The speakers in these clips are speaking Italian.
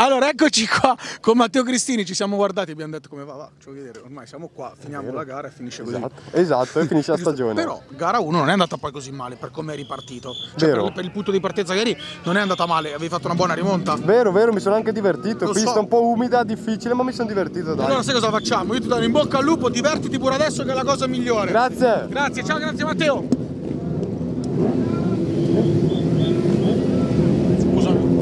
Allora, eccoci qua con Matteo Cristini, ci siamo guardati e abbiamo detto come va, ci vuoi vedere, ormai siamo qua, finiamo la gara e finisce così. Esatto, e finisce la stagione. Però gara 1 non è andata poi così male per come è ripartito. Cioè, Vero. per il punto di partenza che eri non è andata male, avevi fatto una buona rimonta. Vero, mi sono anche divertito. Lo Pista so. un po' umida, difficile, ma mi sono divertito, dai. Allora sai cosa facciamo? Io ti do in bocca al lupo, divertiti pure adesso che è la cosa migliore. Grazie. Grazie, ciao, grazie Matteo. Scusami.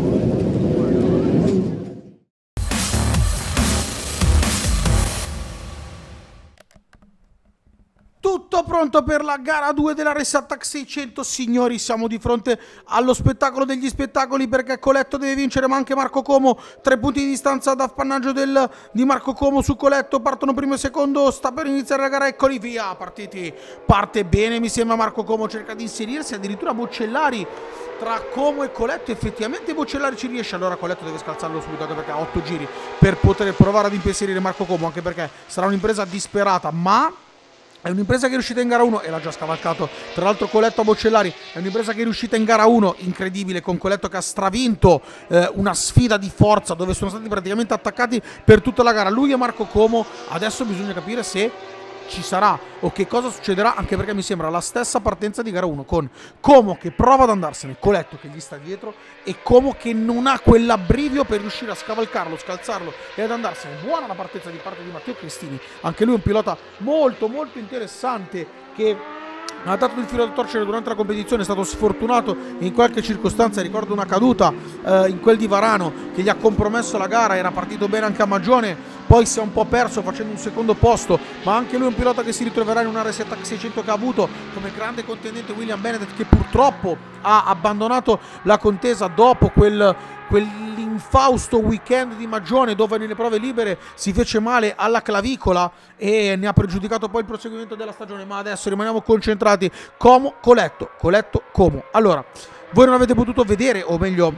Tutto pronto per la gara 2 della Race Attack 600, signori, siamo di fronte allo spettacolo degli spettacoli perché Coletto deve vincere ma anche Marco Como, 3 punti di distanza da appannaggio di Marco Como su Coletto, partono primo e secondo, sta per iniziare la gara, eccoli via, partiti, parte bene mi sembra Marco Como, cerca di inserirsi, addirittura Boccellari tra Como e Coletto, effettivamente Boccellari ci riesce, allora Coletto deve scalzarlo subito anche perché ha 8 giri per poter provare ad impensierire Marco Como, anche perché sarà un'impresa disperata, ma è un'impresa che è riuscita in gara 1 e l'ha già scavalcato. Tra l'altro Coletto a Boccellari è un'impresa che è riuscita in gara 1, incredibile, con Coletto che ha stravinto una sfida di forza dove sono stati praticamente attaccati per tutta la gara. Lui e Marco Como, adesso bisogna capire se ci sarà o che cosa succederà, anche perché mi sembra la stessa partenza di gara 1 con Como che prova ad andarsene, Coletto che gli sta dietro e Como che non ha quell'abbrivio per riuscire a scavalcarlo, scalzarlo e ad andarsene. Buona la partenza di parte di Matteo Cristini, anche lui è un pilota molto molto interessante che ha dato il filo da torcere durante la competizione, è stato sfortunato in qualche circostanza, ricordo una caduta in quel di Varano che gli ha compromesso la gara, era partito bene anche a Magione, poi si è un po' perso facendo un secondo posto, ma anche lui è un pilota che si ritroverà in una Race Attack 600 che ha avuto come grande contendente William Benedett, che purtroppo ha abbandonato la contesa dopo quell'infausto weekend di Magione dove nelle prove libere si fece male alla clavicola e ne ha pregiudicato poi il proseguimento della stagione. Ma adesso rimaniamo concentrati. Como, Coletto, Coletto, Como. Allora, voi non avete potuto vedere, o meglio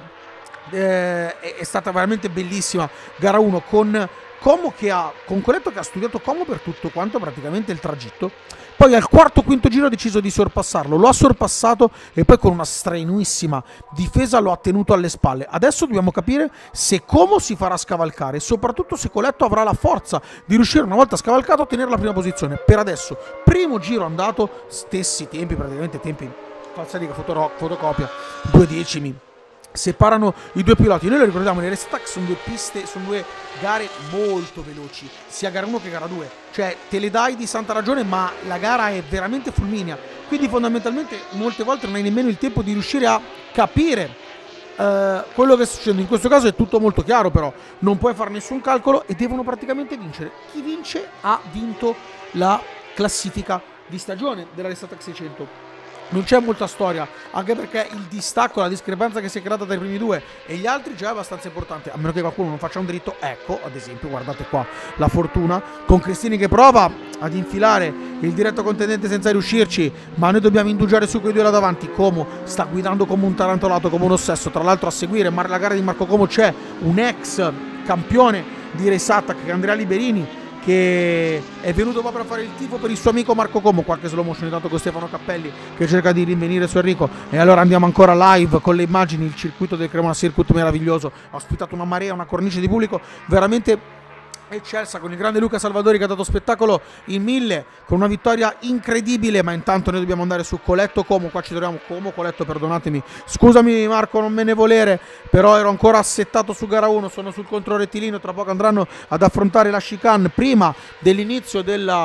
è stata veramente bellissima gara 1 con Como con Coletto che ha studiato Como per tutto quanto praticamente il tragitto, poi al quarto-quinto giro ha deciso di sorpassarlo, lo ha sorpassato e poi con una strenuissima difesa lo ha tenuto alle spalle. Adesso dobbiamo capire se Como si farà scavalcare e soprattutto se Coletto avrà la forza di riuscire una volta scavalcato a tenere la prima posizione. Per adesso, primo giro andato, stessi tempi, praticamente tempi falsariga, fotocopia, 2 decimi separano i due piloti. Noi lo ricordiamo, le Race Attack sono due piste, sono due gare molto veloci, sia gara 1 che gara 2, cioè te le dai di santa ragione, ma la gara è veramente fulminea, quindi fondamentalmente molte volte non hai nemmeno il tempo di riuscire a capire quello che sta succedendo. In questo caso è tutto molto chiaro, però non puoi fare nessun calcolo e devono praticamente vincere. Chi vince ha vinto la classifica di stagione della Race Attack 600. Non c'è molta storia, anche perché il distacco, la discrepanza che si è creata tra i primi due e gli altri già è abbastanza importante, a meno che qualcuno non faccia un dritto. Ecco, ad esempio, guardate qua la fortuna, con Cristini che prova ad infilare il diretto contendente senza riuscirci, ma noi dobbiamo indugiare su quei due là davanti. Como sta guidando come un tarantolato, come un ossesso. Tra l'altro a seguire la gara di Marco Como c'è un ex campione di Race Attack, Andrea Liberini, che è venuto proprio a fare il tifo per il suo amico Marco Como. Qualche slow motion intanto con Stefano Cappelli che cerca di rinvenire su Enrico. E allora andiamo ancora live con le immagini. Il circuito del Cremona Circuit meraviglioso, ha ospitato una marea, una cornice di pubblico veramente eccelsa, con il grande Luca Salvadori che ha dato spettacolo in 1000 con una vittoria incredibile. Ma intanto noi dobbiamo andare su Coletto Como. Qua ci troviamo Como, Coletto, perdonatemi, scusami Marco, non me ne volere, però ero ancora assettato su gara 1, sono sul controrettilineo, tra poco andranno ad affrontare la chicane prima dell'inizio della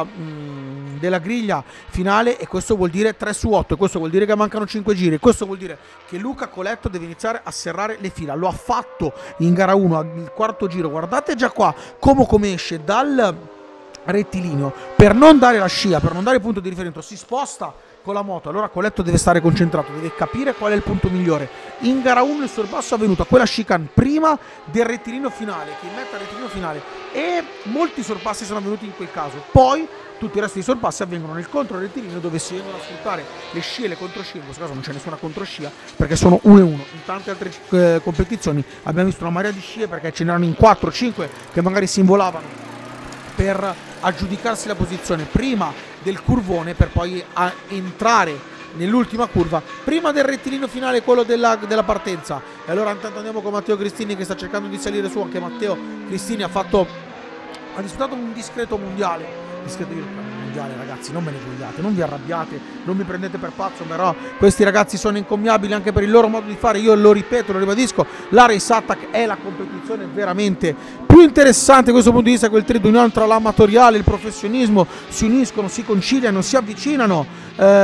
griglia finale, e questo vuol dire 3 su 8, questo vuol dire che mancano 5 giri, questo vuol dire che Luca Coletto deve iniziare a serrare le fila. Lo ha fatto in gara 1 al quarto giro, guardate già qua come esce dal rettilineo per non dare la scia, per non dare il punto di riferimento, si sposta con la moto. Allora Coletto deve stare concentrato, deve capire qual è il punto migliore. In gara 1 il sorpasso è avvenuto a quella chicane prima del rettilineo finale, che mette al rettilineo finale, e molti sorpassi sono avvenuti in quel caso. Poi tutti i resti dei sorpassi avvengono nel contro rettilineo, dove si vengono a sfruttare le scie e le controscie. In questo caso non c'è nessuna controscia perché sono 1 e 1. In tante altre competizioni abbiamo visto una marea di scie perché ce n'erano in 4-5 che magari si involavano per aggiudicarsi la posizione prima del curvone per poi entrare nell'ultima curva, prima del rettilineo finale, quello della partenza. E allora intanto andiamo con Matteo Cristini che sta cercando di salire su. Anche Matteo Cristini ha disputato un discreto mondiale. Ragazzi, non me ne vogliate, non vi arrabbiate, non mi prendete per pazzo, però questi ragazzi sono incommiabili anche per il loro modo di fare. Io lo ripeto, lo ribadisco, la Race Attack è la competizione veramente più interessante da questo punto di vista, quel trade union tra l'amatoriale e il professionismo si uniscono, si conciliano, si avvicinano,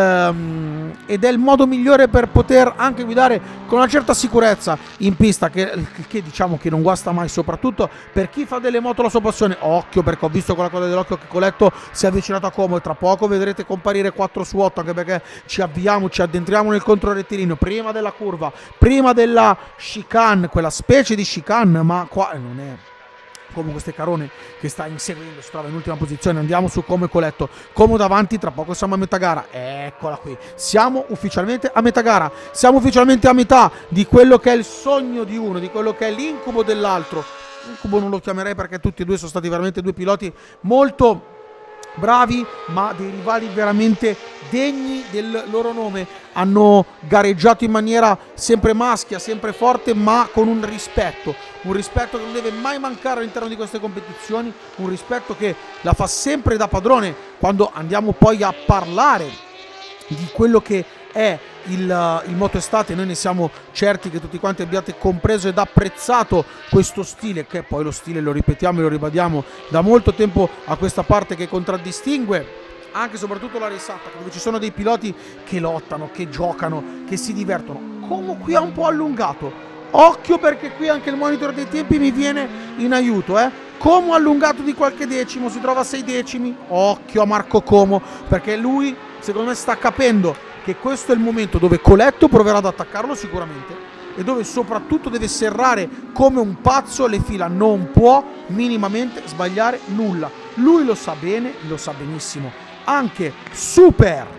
ed è il modo migliore per poter anche guidare con una certa sicurezza in pista, che diciamo che non guasta mai, soprattutto per chi fa delle moto la sua passione. Occhio, perché ho visto con la coda dell'occhio che Coletto si è avvicinato a Como e tra poco vedrete comparire 4 su 8, anche perché ci addentriamo nel controrettilineo prima della curva, prima della chicane, quella specie di chicane, ma qua non è Como Stecarone che sta inseguendo, si trova in ultima posizione. Andiamo su Como e Coletto, Como davanti, tra poco siamo a metà gara. Eccola qui, siamo ufficialmente a metà gara, siamo ufficialmente a metà di quello che è il sogno di uno, di quello che è l'incubo dell'altro. Incubo non lo chiamerei, perché tutti e due sono stati veramente due piloti molto bravi, ma dei rivali veramente degni del loro nome. Hanno gareggiato in maniera sempre maschia, sempre forte, ma con un rispetto che non deve mai mancare all'interno di queste competizioni, un rispetto che la fa sempre da padrone. Quando andiamo poi a parlare di quello che è il Moto Estate, noi ne siamo certi che tutti quanti abbiate compreso ed apprezzato questo stile, che poi lo stile, lo ripetiamo e lo ribadiamo da molto tempo a questa parte, che contraddistingue anche e soprattutto la Race Attack, dove ci sono dei piloti che lottano, che giocano, che si divertono. Como qui ha un po' allungato, occhio, perché qui anche il monitor dei tempi mi viene in aiuto, Como allungato di qualche decimo, si trova a 6 decimi. Occhio a Marco Como, perché lui secondo me sta capendo che questo è il momento dove Coletto proverà ad attaccarlo sicuramente, e dove soprattutto deve serrare come un pazzo le fila, non può minimamente sbagliare nulla. Lui lo sa bene, lo sa benissimo anche super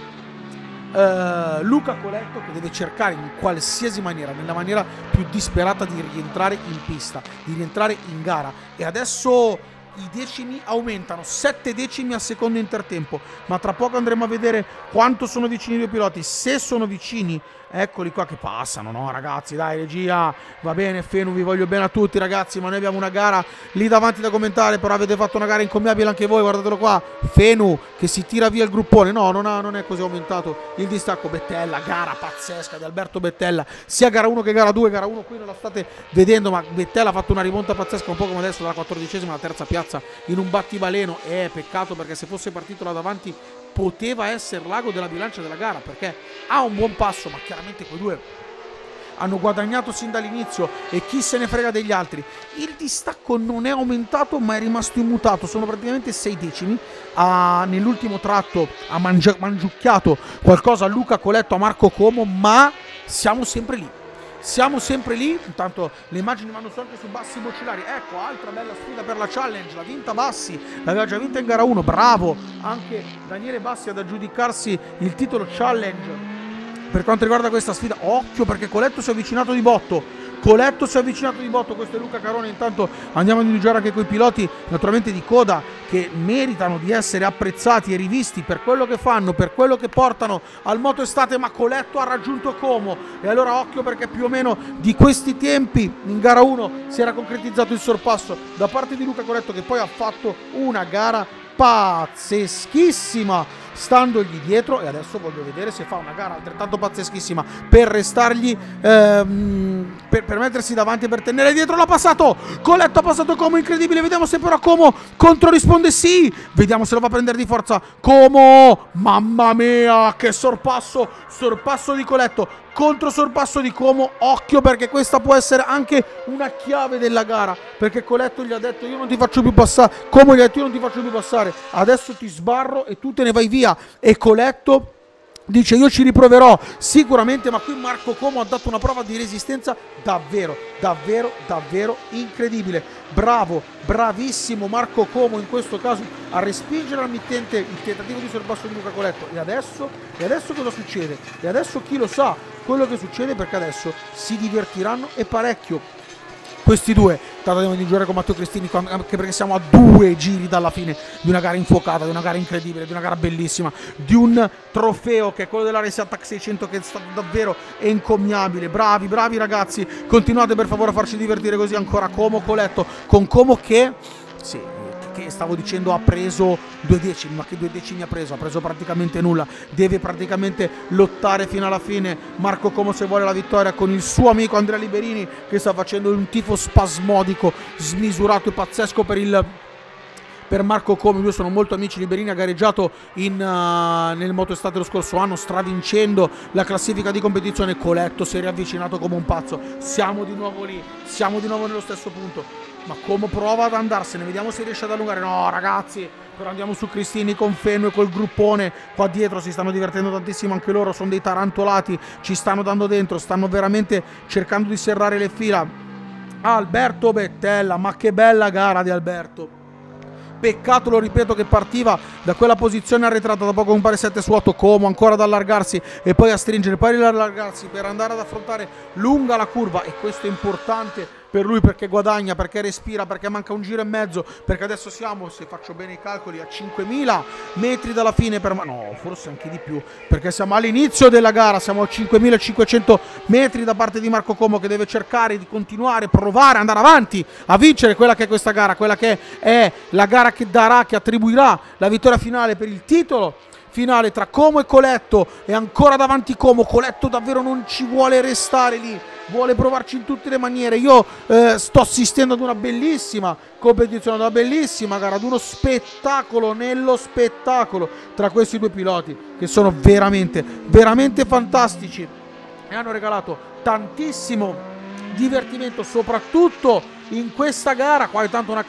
Luca Coletto, che deve cercare in qualsiasi maniera, nella maniera più disperata, di rientrare in pista, di rientrare in gara. E adesso i decimi aumentano, 7 decimi a secondo intertempo, ma tra poco andremo a vedere quanto sono vicini i due piloti. Se sono vicini, eccoli qua che passano, no ragazzi, dai regia, va bene Fenu, vi voglio bene a tutti ragazzi, ma noi abbiamo una gara lì davanti da commentare, però avete fatto una gara incommiabile anche voi, guardatelo qua, Fenu che si tira via il gruppone. No, non è così aumentato il distacco. Bettella, gara pazzesca di Alberto Bettella, sia gara 1 che gara 2. Gara 1 qui non la state vedendo, ma Bettella ha fatto una rimonta pazzesca, un po' come adesso dalla 14ª alla terza piazza in un battibaleno. Peccato, perché se fosse partito là davanti poteva essere l'ago della bilancia della gara, perché ha un buon passo, ma chiaramente quei due hanno guadagnato sin dall'inizio e chi se ne frega degli altri. Il distacco non è aumentato, ma è rimasto immutato, sono praticamente 6 decimi. Nell'ultimo tratto ha mangiucchiato qualcosa a Luca Coletto, a Marco Como, ma siamo sempre lì. Siamo sempre lì. Intanto le immagini vanno su anche su Bassi Bocellari. Ecco, altra bella sfida per la Challenge. L'ha vinta Bassi, l'aveva già vinta in gara 1. Bravo anche Daniele Bassi ad aggiudicarsi il titolo Challenge per quanto riguarda questa sfida. Occhio, perché Coletto si è avvicinato di botto. Questo è Luca Carone. Intanto andiamo a individuare anche quei piloti naturalmente di coda, che meritano di essere apprezzati e rivisti per quello che fanno, per quello che portano al Moto Estate. Ma Coletto ha raggiunto Como, e allora occhio, perché più o meno di questi tempi in gara 1 si era concretizzato il sorpasso da parte di Luca Coletto, che poi ha fatto una gara pazzeschissima standogli dietro, e adesso voglio vedere se fa una gara altrettanto pazzeschissima per restargli per mettersi davanti e per tenere dietro. L'ha passato Coletto, ha passato Como, incredibile. Vediamo se però Como controrisponde. Sì, vediamo se lo va a prendere di forza Como. Mamma mia, che sorpasso di Coletto contro sorpasso di Como. Occhio, perché questa può essere anche una chiave della gara, perché Coletto gli ha detto io non ti faccio più passare, Como gli ha detto io non ti faccio più passare, adesso ti sbarro e tu te ne vai via. E Coletto dice io ci riproverò sicuramente, ma qui Marco Como ha dato una prova di resistenza davvero incredibile. Bravissimo Marco Como in questo caso a respingere al mittente il tentativo di sorpasso di Luca Coletto. E adesso cosa succede? E adesso chi lo sa quello che succede, perché adesso si divertiranno e parecchio. questi due trattano di giocare con Matteo Cristini, anche perché siamo a 2 giri dalla fine di una gara infuocata, di una gara incredibile, di una gara bellissima, di un trofeo che è quello della Race Attack 600, che è stato davvero encomiabile. Bravi ragazzi, continuate per favore a farci divertire così. Ancora Como Coletto, con Como che stavo dicendo ha preso 2 decimi, ma che 2 decimi ha preso praticamente nulla, deve praticamente lottare fino alla fine Marco Como se vuole la vittoria, con il suo amico Andrea Liberini che sta facendo un tifo spasmodico, smisurato e pazzesco per Marco Como. Io sono molto amici. Liberini ha gareggiato nel Motoestate lo scorso anno, stravincendo la classifica di competizione. Coletto si è riavvicinato come un pazzo, siamo di nuovo lì, siamo di nuovo nello stesso punto, ma Como prova ad andarsene, vediamo se riesce ad allungare. No ragazzi, però andiamo su Cristini con Fenu e col gruppone qua dietro, si stanno divertendo tantissimo anche loro, sono dei tarantolati, ci stanno dando dentro, stanno veramente cercando di serrare le fila. Alberto Bettella, ma che bella gara di Alberto. Peccato, lo ripeto, che partiva da quella posizione arretrata, da poco un pari 7 su 8, Como ancora ad allargarsi e poi a stringere, poi ad allargarsi per andare ad affrontare lunga la curva, e questo è importante per lui perché guadagna, perché respira, perché manca un giro e mezzo, perché adesso siamo, se faccio bene i calcoli, a 5.000 metri dalla fine, no, forse anche di più, perché siamo all'inizio della gara, siamo a 5.500 metri da parte di Marco Como, che deve cercare di continuare, provare, andare avanti a vincere quella che è questa gara, quella che è la gara che attribuirà la vittoria finale per il titolo finale tra Como e Coletto. E ancora davanti Como, Coletto davvero non ci vuole restare lì, vuole provarci in tutte le maniere. Io sto assistendo ad una bellissima competizione, ad una bellissima gara, ad uno spettacolo nello spettacolo tra questi due piloti, che sono veramente fantastici e hanno regalato tantissimo divertimento, soprattutto in questa gara. Qua è tanto una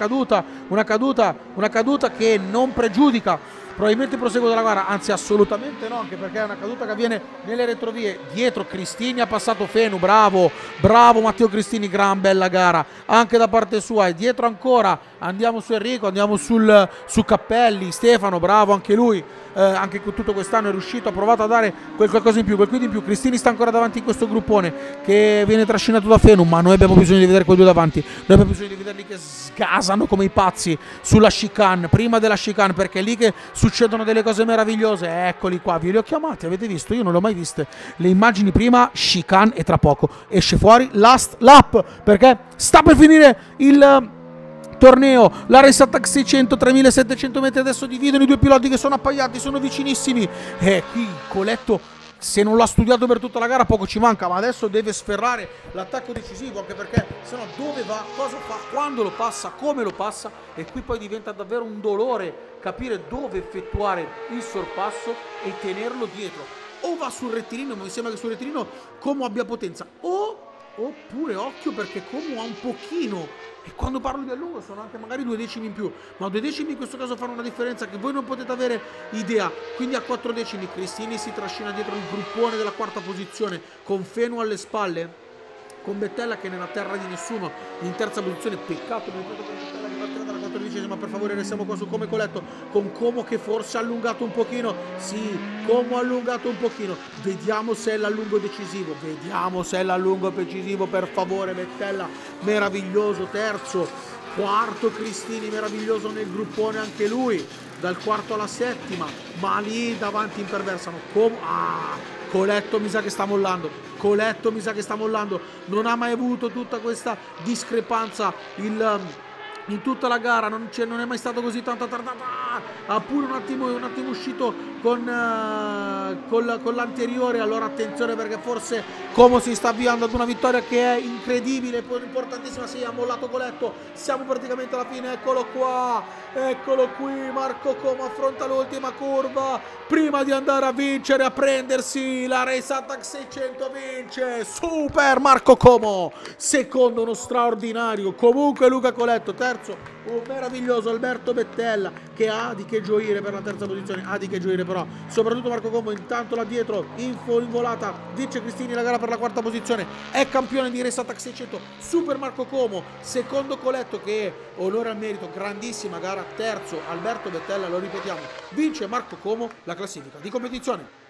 caduta che non pregiudica probabilmente il proseguo della gara, anzi assolutamente no, anche perché è una caduta che avviene nelle retrovie. Dietro Cristini ha passato Fenu, bravo Matteo Cristini, gran bella gara anche da parte sua. E dietro ancora andiamo su Enrico, andiamo su Cappelli, Stefano, bravo anche lui, anche tutto quest'anno è riuscito, ha provato a dare qualcosa in più, quel quid in più. Cristini sta ancora davanti in questo gruppone che viene trascinato da Fenu, ma noi abbiamo bisogno di vedere quei due davanti, noi abbiamo bisogno di vederli che sgasano come i pazzi sulla chicane, prima della chicane, perché è lì che succedono delle cose meravigliose. Eccoli qua, vi li ho chiamati, avete visto? Io non le ho mai viste le immagini prima, chicane, e tra poco esce fuori last lap, perché sta per finire il torneo, la Race Attack 600, 3700 metri. Adesso dividono i due piloti che sono appaiati, sono vicinissimi, e qui Coletto, se non l'ha studiato per tutta la gara, poco ci manca, ma adesso deve sferrare l'attacco decisivo, anche perché sennò dove va, cosa fa, quando lo passa, come lo passa, e qui poi diventa davvero un dolore capire dove effettuare il sorpasso e tenerlo dietro. O va sul rettilineo, ma mi sembra che sul rettilineo Como abbia potenza, oppure occhio, perché Como ha un pochino, e quando parlo di allungo sono anche magari 2 decimi in più, ma 2 decimi in questo caso fanno una differenza che voi non potete avere idea. Quindi a 4 decimi Cristini si trascina dietro il gruppone della quarta posizione, con Fenu alle spalle, con Bettella che nella terra di nessuno in terza posizione. Peccato per Bettella che partirà dalla 14ª, per favore restiamo qua su Come Coletto, con Como che forse ha allungato un pochino. Sì, Como ha allungato un pochino, vediamo se è l'allungo decisivo, per favore. Bettella meraviglioso, terzo. Quarto Cristini meraviglioso nel gruppone anche lui, dal quarto alla settima, ma lì davanti imperversano. Coletto mi sa che sta mollando, non ha mai avuto tutta questa discrepanza in tutta la gara, non è mai stato così tanta tardata. Ha pure un attimo uscito con l'anteriore. Allora attenzione, perché forse Como si sta avviando ad una vittoria che è incredibile, importantissima. Si è mollato Coletto, siamo praticamente alla fine. Eccolo qui, Marco Como affronta l'ultima curva prima di andare a vincere, a prendersi la Race Attack 600. Vince super Marco Como, secondo uno straordinario comunque Luca Coletto, terzo un meraviglioso Alberto Bettella, che ha di che gioire per la terza posizione, però soprattutto Marco Como. Intanto là dietro in volata vince Cristini la gara per la quarta posizione, è campione di Race Attack 600 super Marco Como, secondo Coletto, che onore al merito, grandissima gara, terzo Alberto Bettella, lo ripetiamo, vince Marco Como la classifica di competizione.